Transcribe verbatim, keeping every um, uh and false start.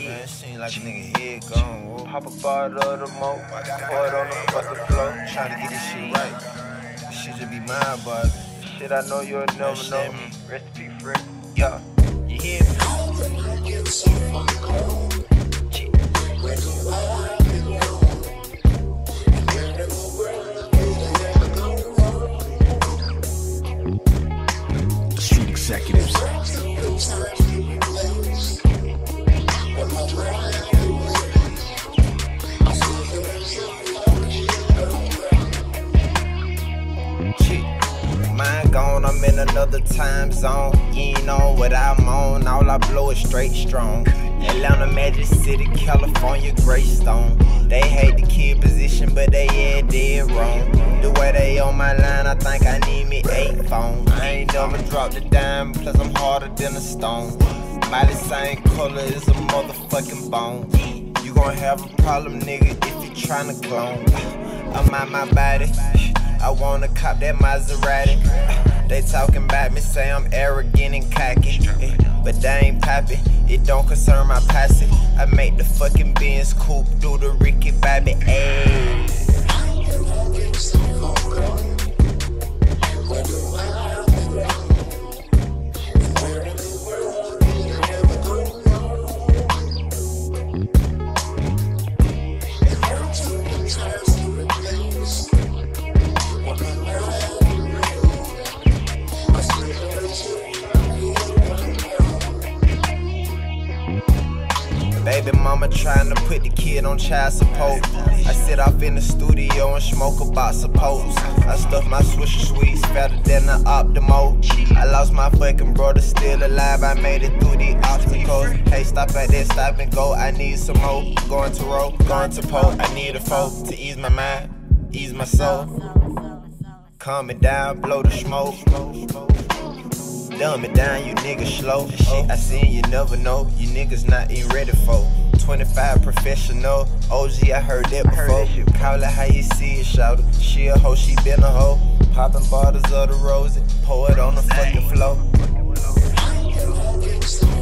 Man, it seem like a nigga head gone. Whoa. Pop a bottle of the mo, pour it on the fucking floor. Tryna get this shit right. This shit just be mine, but shit I know you'll never know. Recipe free, yeah. You hear me? Street executives. Mine gone, I'm in another time zone. You ain't know what I'm on, all I blow is straight strong. Atlanta, Magic City, California, Greystone. They hate the kid position, but they yeah dead wrong. The way they on my line, I think I need me eight phones. I ain't never dropped a dime, plus I'm harder than a stone. Body same color as a motherfucking bone. You gon' have a problem, nigga, if you tryna clone. I'm out my body, I wanna cop that Maserati. They talking about me, say I'm arrogant and cocky, but they ain't poppin', it don't concern my posse. I make the fucking Benz coupe do the Ricky Bobby, ayy. Baby mama trying to put the kid on child support. I sit off in the studio and smoke a box of posts. I stuff my Swisher Sweets fatter than the Optimo. I lost my fucking brother, still alive, I made it through the obstacles. Hey, stop at that, stop and go, I need some more. Going to roll, going to pole, I need a foe to ease my mind, ease my soul. Calm it down, blow the smoke. Dumb it down, you niggas slow. Shit I seen you never know, you niggas not even ready for. twenty-five professional, O G I heard that before. Call it how you see it, shout it. She a hoe, she been a hoe. Popping bottles of the rosy, pour it on the fucking floor.